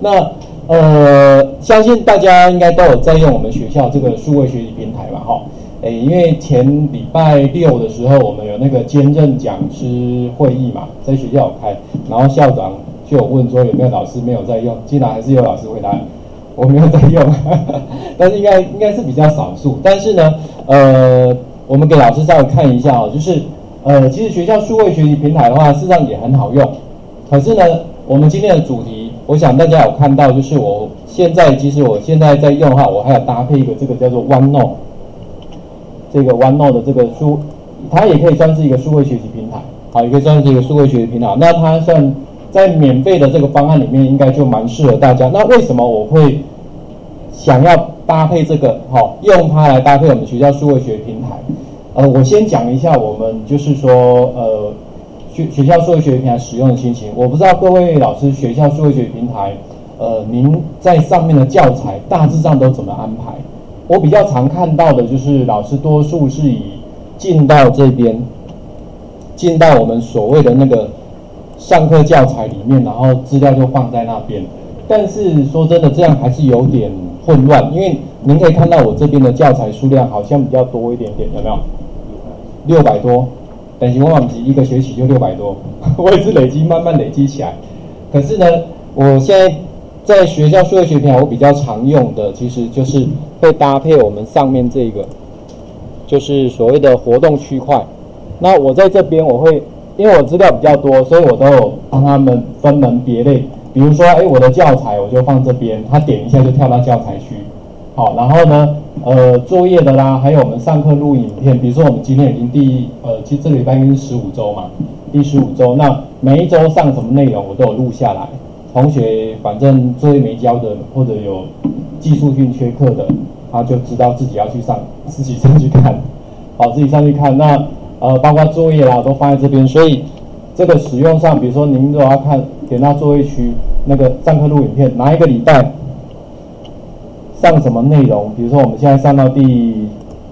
那相信大家应该都有在用我们学校这个数位学习平台吧，哈。因为前礼拜六的时候，我们有那个兼任讲师会议嘛，在学校有开，然后校长就有问说有没有老师没有在用，竟然还是有老师回答我没有在用，但是应该是比较少数。但是呢，我们给老师稍微看一下哦，就是其实学校数位学习平台的话，事实上也很好用。可是呢，我们今天的主题，我想大家有看到，就是其实我现在在用的话，我还有搭配一个这个叫做 OneNote。这个 OneNote 的这个它也可以算是一个数位学习平台，好，也可以算是一个数位学习平台。那它算在免费的这个方案里面，应该就蛮适合大家。那为什么我会想要搭配这个，用它来搭配我们学校数位学习平台？我先讲一下我们就是说，学校数位学习平台使用的情形。我不知道各位老师学校数位学习平台，您在上面的教材大致上都怎么安排？我比较常看到的就是老师多数是以进到这边，进到我们所谓的那个上课教材里面，然后资料就放在那边。但是说真的，这样还是有点混乱，因为您可以看到我这边的教材数量好像比较多一点点，有没有？600多，等于我忘记一个学期就600多，我也是慢慢累积起来。可是呢，我现在在学校数位学习平台，我比较常用的其实就是会搭配我们上面这个，就是所谓的活动区块。那我在这边因为我资料比较多，所以我都有帮他们分门别类。比如说，我的教材我就放这边，他点一下就跳到教材区。好，然后呢，作业的啦，还有我们上课录影片。比如说我们今天已经其实这个礼拜应该是15周嘛，第15周，那每一周上什么内容我都有录下来。同学反正作业没交的，或者有技术性缺课的，他就知道自己要去自己上去看，好，自己上去看。那包括作业啦，都放在这边，所以这个使用上，比如说您如果要看，点到作业区那个上课录影片，哪一个礼拜上什么内容，比如说我们现在上到第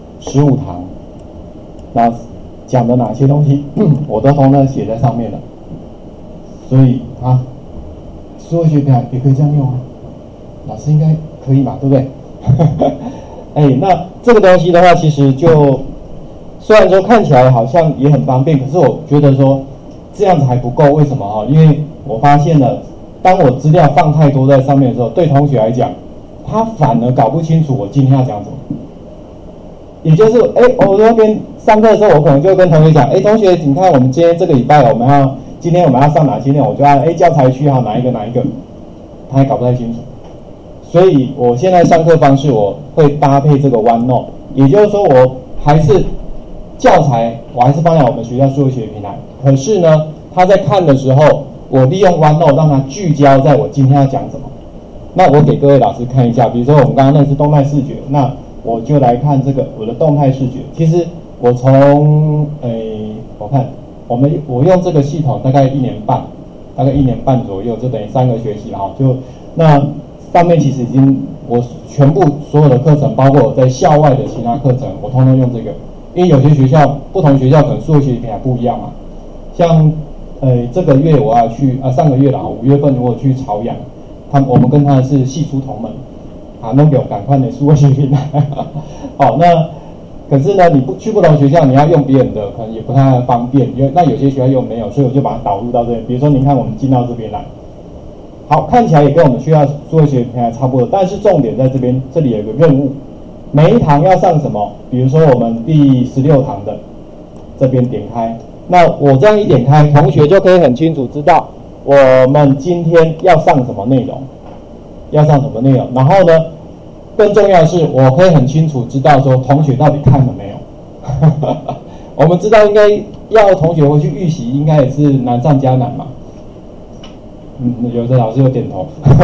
15堂，那讲的哪些东西，我都通通写在上面了，所以数位学习平台也可以这样用啊，老师应该可以嘛，对不对？那这个东西的话，其实就虽然说看起来好像也很方便，可是我觉得说这样子还不够。为什么？因为我发现了，当我资料放太多在上面的时候，对同学来讲，他反而搞不清楚我今天要讲什么。也就是，我那边上课的时候，我可能就跟同学讲，同学，你看我们今天这个礼拜今天我们要上哪些内容，我就按教材区哪一个，他还搞不太清楚。所以我现在上课方式我会搭配这个 OneNote， 也就是说我还是教材我还是放在我们学校数位学习平台，可是呢，他在看的时候，我利用 OneNote 让他聚焦在我今天要讲什么。那我给各位老师看一下，比如说我们刚刚那是动态视觉，那我就来看这个我的动态视觉。其实我从我看我用这个系统大概1年半，左右，就等于3个学期了哈。就那上面其实已经我全部所有的课程，包括我在校外的其他课程，我通通用这个。因为有些学校不同学校可能数学学习平台不一样嘛。像这个月我要去上个月啦，5月份我去朝阳，我们跟他是系出同门，弄给我赶快的数学学习平台。好，那可是呢，你去不同学校，你要用别人的，可能也不太方便，因为那有些学校又没有，所以我就把它导入到这边。比如说，您看我们进到这边来，好，看起来也跟我们学校数学学习平台差不多，但是重点在这边，这里有一个任务，每一堂要上什么？比如说我们第16堂的这边点开，那我这样一点开，同学就可以很清楚知道我们今天要上什么内容，然后呢？更重要的是，我可以很清楚知道说同学到底看了没有。我们知道应该要同学回去预习，应该也是难上加难嘛。有的老师有点头。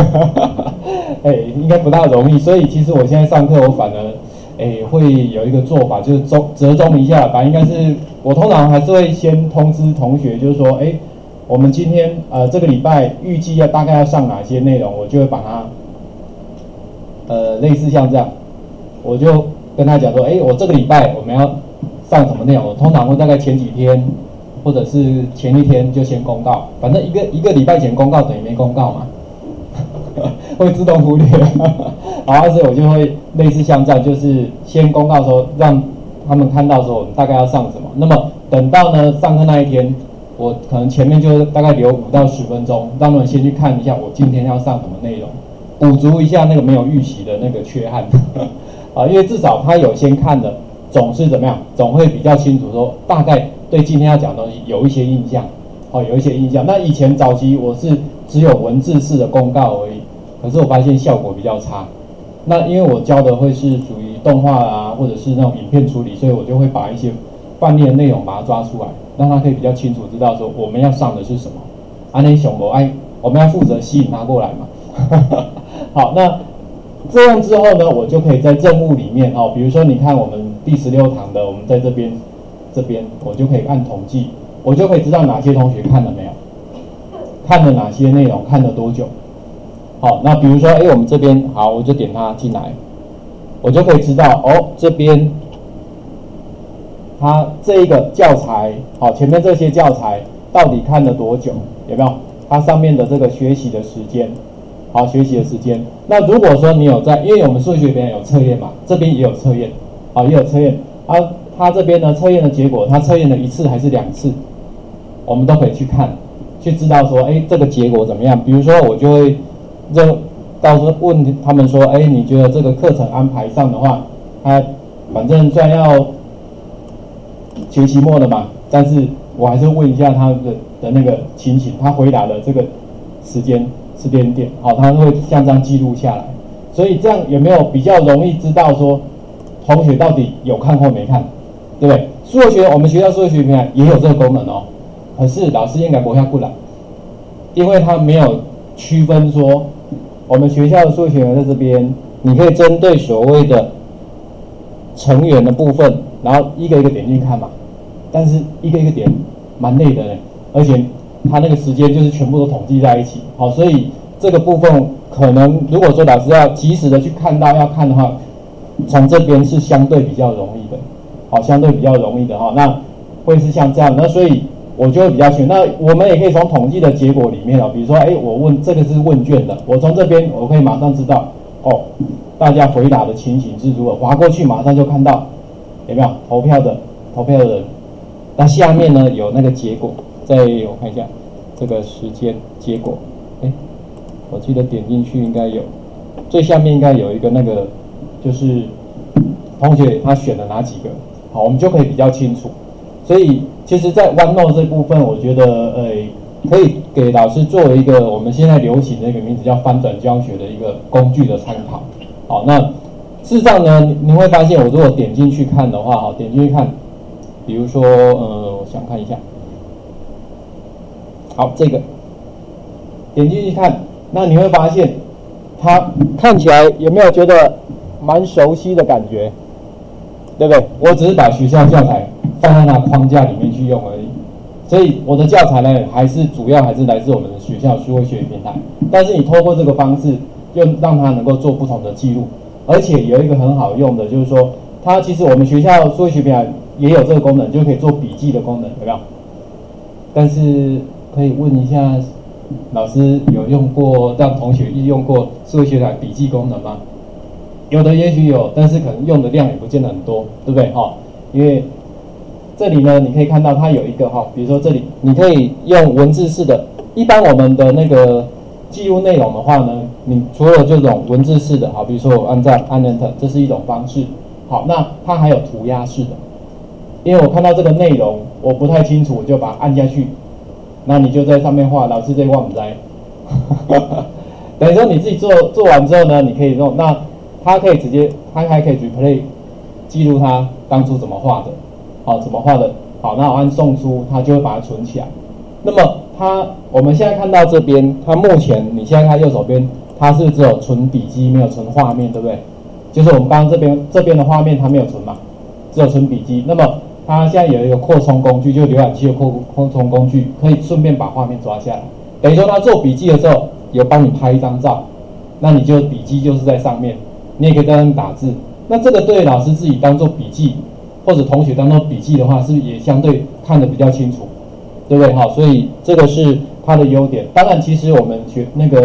应该不大容易。所以其实我现在上课，我反而会有一个做法，就是折中一下吧。应该是我通常还是会先通知同学，就是说，我们今天这个礼拜预计大概要上哪些内容，我就会把它。类似像这样，我就跟他讲说，我这个礼拜我们要上什么内容？我通常会大概前几天，或者是前一天就先公告，反正一个礼拜前公告等于没公告嘛。 会自动忽略。好，所以我就会类似像这样，就是先公告说让他们看到说我们大概要上什么。那么等到呢上课那一天，我可能前面就大概留5到10分钟，让他们先去看一下我今天要上什么内容，补足一下那个没有预习的那个缺憾。啊，因为至少他有先看的，总是怎么样，总会比较清楚说大概对今天要讲的东西有一些印象。有一些印象。那以前早期我是只有文字式的公告而已，可是我发现效果比较差。那因为我教的会是属于动画啊，或者是那种影片处理，所以我就会把一些范例的内容把它抓出来，让他可以比较清楚知道说我们要上的是什么。那熊博我们要负责吸引他过来嘛。好，那这样之后呢，我就可以在任务里面比如说你看我们第16堂的，我们在这边我就可以按统计。我就可以知道哪些同学看了没有，看了哪些内容，看了多久。好，那比如说，我们这边好，我就点它进来，我就可以知道这边它这一个教材，好，前面这些教材到底看了多久，有没有？它上面的这个学习的时间，好，学习的时间。那如果说你有在，因为我们数学边有测验嘛，这边也有测验，也有测验它这边呢测验的结果，它测验了1次还是2次？我们都可以去看，去知道说，这个结果怎么样？比如说，我就会到时候问他们说，你觉得这个课程安排上的话，反正虽然要学期末了嘛，但是我还是问一下他的那个情形，他回答的这个时间点，好，他会像这样记录下来，所以这样有没有比较容易知道说同学到底有看或没看，对不对？我们学校数学平台也有这个功能可是老师应该不下过来，因为他没有区分说，我们学校的数学在这边，你可以针对所谓的成员的部分，然后一个一个点进去看嘛。但是一个一个点蛮累的呢，而且他那个时间就是全部都统计在一起。好，所以这个部分可能如果说老师要及时的去看到要看的话，从这边是相对比较容易的。好，相对比较容易的那会是像这样，那所以我就会比较选。那我们也可以从统计的结果里面比如说我问这个是问卷的，我从这边我可以马上知道大家回答的情形是如何，划过去马上就看到有没有投票的人。那下面呢有那个结果，我看一下这个时间结果，我记得点进去应该有，最下面应该有一个那个就是同学他选了哪几个，好，我们就可以比较清楚。所以其实在 OneNote 这部分，我觉得可以给老师作为一个我们现在流行的一个名字叫翻转教学的一个工具的参考。好，那事实上呢，你会发现我如果点进去看的话，点进去看，比如说我想看一下，好，这个点进去看，那你会发现它看起来有没有觉得蛮熟悉的感觉，对不对？我只是把学校教材放在那框架里面去用而已，所以我的教材呢，主要还是来自我们的学校数位学习平台。但是你透过这个方式，又让它能够做不同的记录，而且有一个很好用的，就是说，它其实我们学校数位学习平台也有这个功能，就可以做笔记的功能，有没有？但是可以问一下，老师有用过让同学用过数位学习平台笔记功能吗？有的也许有，但是可能用的量也不见得很多，对不对？因为这里呢，你可以看到它有一个比如说这里你可以用文字式的。一般我们的那个记录内容的话呢，你除了这种文字式的，比如说我按 Enter， 这是一种方式。好，那它还有涂鸦式的，因为我看到这个内容我不太清楚，我就把它按下去，那你就在上面画，老师在忘摘。等于说你自己做完之后呢，你可以弄，那它可以直接，它还可以 replay 记录它当初怎么画的。好，怎么画的？好，那我按送出，它就会把它存起来。那么我们现在看到这边，它目前你现在看右手边，它是只有存笔记，没有存画面，对不对？就是我们刚刚这边的画面它没有存嘛，只有存笔记。那么它现在有一个扩充工具，就是浏览器的扩充工具，可以顺便把画面抓下来。等于说他做笔记的时候，有帮你拍一张照，那你就笔记就是在上面，你也可以在上面打字。那这个对老师自己当做笔记，或者同学当做笔记的话，是不是也相对看得比较清楚，对不对？所以这个是它的优点。当然，其实我们学那个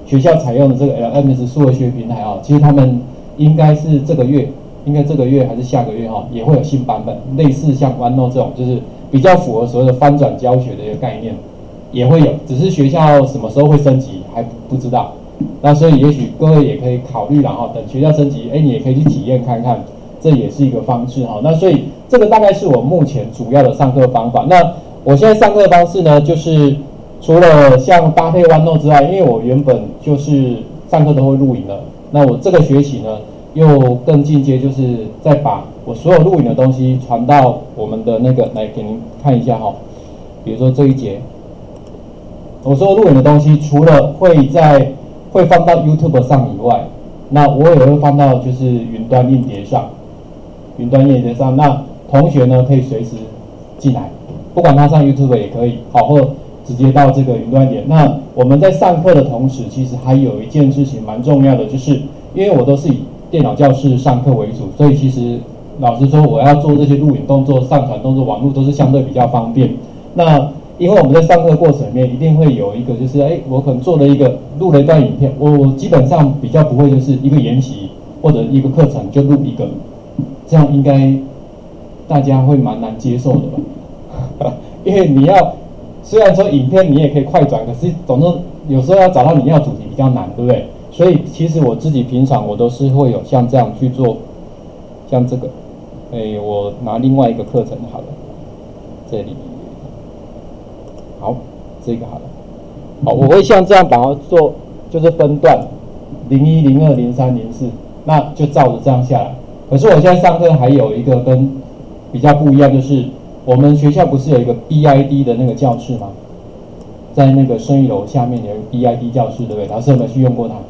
学校采用的这个 LMS 数位学习平台啊，其实他们应该是这个月还是下个月哈，也会有新版本，类似像 OneNote 这种，就是比较符合所谓的翻转教学的一个概念，也会有，只是学校什么时候会升级还不知道。那所以也许各位也可以考虑，然后等学校升级，你也可以去体验看看，这也是一个方式哈。那所以这个大概是我目前主要的上课方法。那我现在上课方式呢，就是除了像搭配 OneNote 之外，因为我原本就是上课都会录影的，那我这个学期呢又更进阶，就是再把我所有录影的东西传到我们的那个来给您看一下哈。比如说这一节，我所有录影的东西，除了会放到 YouTube 上以外，那我也会放到就是云端硬碟上，那同学呢可以随时进来，不管他上 YouTube 也可以，好，或直接到这个云端点。那我们在上课的同时，其实还有一件事情蛮重要的，就是因为我都是以电脑教室上课为主，所以其实老实说，我要做这些录影动作、上传动作，网络都是相对比较方便。那因为我们在上课过程里面一定会有一个，就是我可能录了一段影片，我基本上比较不会就是一个研习或者一个课程就录一个，这样应该大家会蛮难接受的吧？因为虽然说影片你也可以快转，可是总之有时候要找到你要主题比较难，对不对？所以其实我自己平常我都是会有像这样去做，像这个，我拿另外一个课程好了，这里。好，这个好了。好，我会像这样把它做，就是分段，01、02、03、04，那就照着这样下来。可是我现在上课还有一个跟比较不一样，就是我们学校不是有一个 BID 的那个教室吗？在那个生育楼下面有一个 BID 教室，对不对？老师有没有去用过它？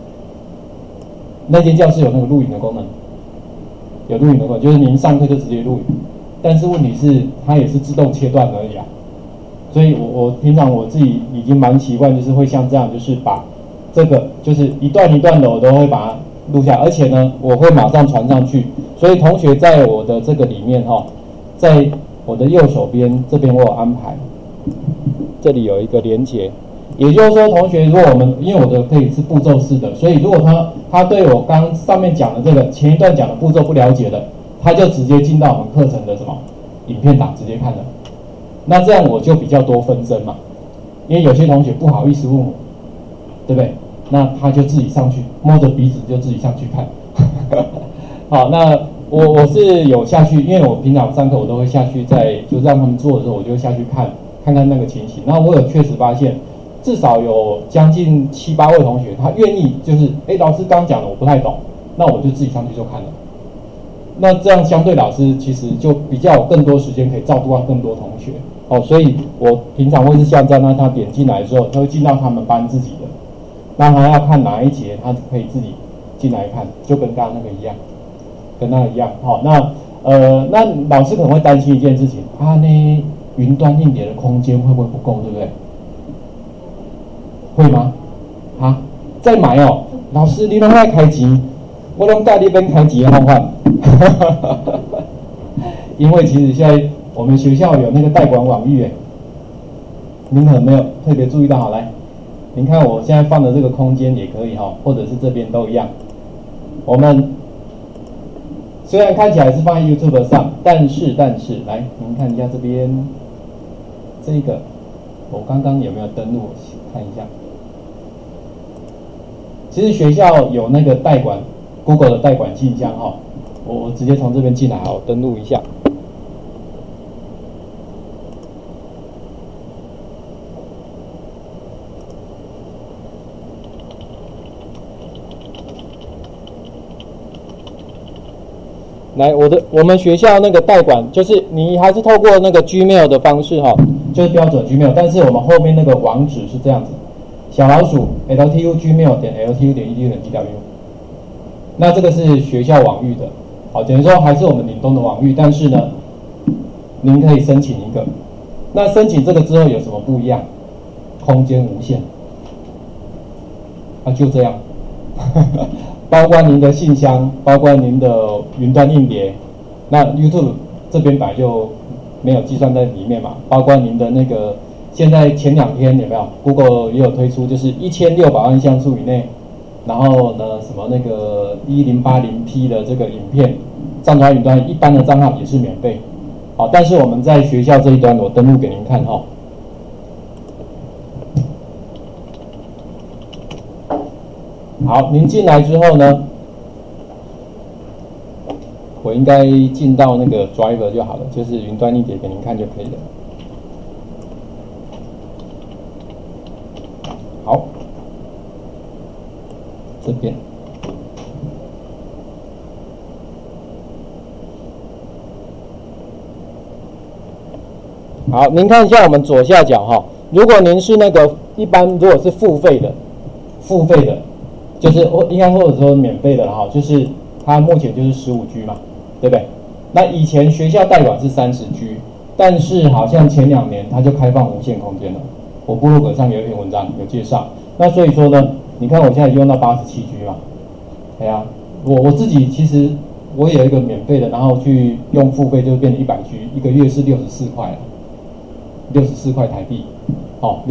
那间教室有那个录影的功能，有录影的功能，就是您上课就直接录影，但是问题是它也是自动切断而已啊。所以我平常我自己已经蛮习惯，就是会像这样，就是把这个就是一段一段的我都会把它录下来，而且呢我会马上传上去。所以同学在我的这个里面在我的右手边这边我有安排，这里有一个连结，也就是说同学如果因为我的可以是步骤式的，所以如果他对我刚上面讲的这个前一段讲的步骤不了解的，他就直接进到我们课程的影片档直接看了。那这样我就比较多纷争嘛，因为有些同学不好意思问我，对不对？那他就自己上去摸着鼻子就自己上去看。好，那我是有下去，因为我平常上课我都会下去，就让他们做的时候，我就会下去看看那个情形。然后我有确实发现，至少有将近7、8位同学，他愿意就是老师刚讲的我不太懂，那我就自己上去就看了。那这样相对老师其实就比较有更多时间可以照顾到更多同学。所以我平常会是像这样，让他点进来的时候，他会进到他们班自己的，那他要看哪一节，他可以自己进来看，就跟刚刚那个一样，跟那个一样。好，那老师可能会担心一件事情，他呢云端硬碟的空间会不会不够，对不对？会吗？再买哦，老师你都在开钱，我都带你边开钱的方法。因为其实现在我们学校有那个代管网域，您可能没有特别注意到。好，来，您看我现在放的这个空间也可以或者是这边都一样。我们虽然看起来是放在 YouTube 上，但是来，您看一下这边这个，我刚刚有没有登录？看一下。其实学校有那个代管 Google 的代管信箱我直接从这边进来我登录一下。来，我们学校那个代管，就是你还是透过那个 Gmail 的方式就是标准 Gmail， 但是我们后面那个网址是这样子，小老鼠 LTU_Gmail.LTU.edu.tw， 那这个是学校网域的，等于说还是我们岭东的网域，但是呢，您可以申请一个，那申请这个之后有什么不一样？空间无限，就这样。包括您的信箱，包括您的云端硬碟，那 YouTube 这边本来就没有计算在里面嘛，包括您的那个现在前2天有没有 Google 也有推出，就是1600万像素以内，然后呢什么那个1080p 的这个影片上传云端，一般的账号也是免费。好，但是我们在学校这一端，我登录给您看哈。好，您进来之后呢，我应该进到那个 driver 就好了，就是云端硬碟给您看就可以了。好，这边。好，您看一下我们左下角哈，如果您是那个一般如果是付费的，就是应该或者说免费的哈，就是它目前就是15G 嘛，对不对？那以前学校代管是30G， 但是好像前2年它就开放无限空间了。我部落格上有一篇文章有介绍，那所以说呢，你看我现在用到87G 嘛，对啊，我自己其实我也有一个免费的，然后去用付费就变成100G， 一个月是64块了。64块台币，好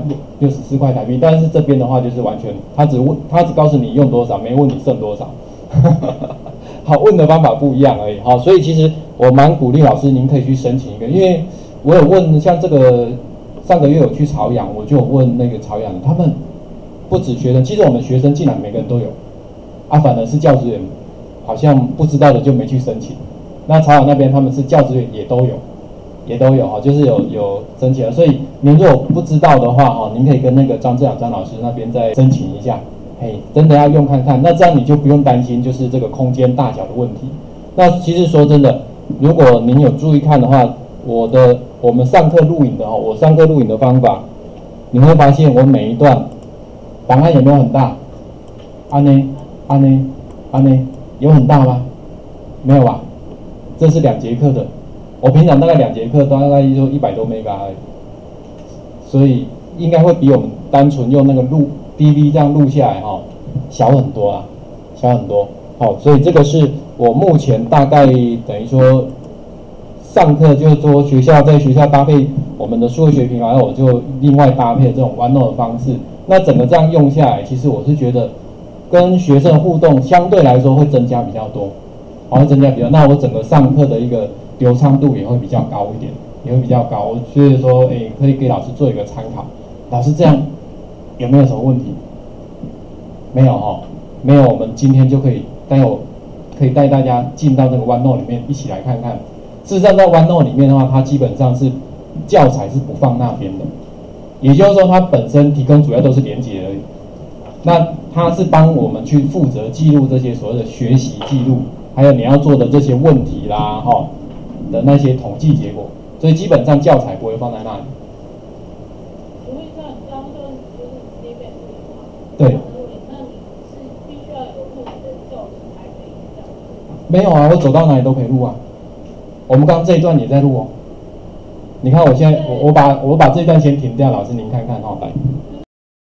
，64块台币。但是这边的话就是完全，他只告诉你用多少，没问你剩多少。好，问的方法不一样而已。好，所以其实我蛮鼓励老师，您可以去申请一个，因为我有问，像这个上个月有去朝阳，我就有问那个朝阳，他们不止学生，其实我们学生进来每个人都有，反而是教职员好像不知道的就没去申请。那朝阳那边他们是教职员也都有哈，就是有申请了，所以您如果不知道的话哈，您可以跟那个张志阳张老师那边再申请一下，真的要用看看，那这样你就不用担心就是这个空间大小的问题。那其实说真的，如果您有注意看的话，我们上课录影的哈，我上课录影的方法，你会发现我每一段档案有没有很大？安呢，有很大吗？没有吧？这是2节课的。我平常大概2节课大概就100多 mega 而已，所以应该会比我们单纯用那个录 DV 这样录下来哈小很多啊，小很多。好，所以这个是我目前大概等于说上课就是说在学校搭配我们的数位学平台，我就另外搭配这种 OneNote 的方式。那整个这样用下来，其实我是觉得跟学生互动相对来说会增加比较多，会增加比较。那我整个上课的一个流畅度也会比较高一点，也会比较高。我觉得说，可以给老师做一个参考。老师这样有没有什么问题？没有哈，没有。我们今天就可以带大家进到那个 OneNote 里面一起来看看。事实上，在 OneNote 里面的话，它基本上是教材是不放那边的，也就是说，它本身提供主要都是连结而已。那它是帮我们去负责记录这些所谓的学习记录，还有你要做的这些问题啦，的那些统计结果，所以基本上教材不会放在那里。 请问一下，你刚刚就是直接被录吗？ 对。 那你是必须要有录的教程才可以这样子？ 没有啊，我走到哪里都可以录啊。我们刚刚这一段也在录哦。你看我现在我把这一段先停掉，老师您看看哈，来。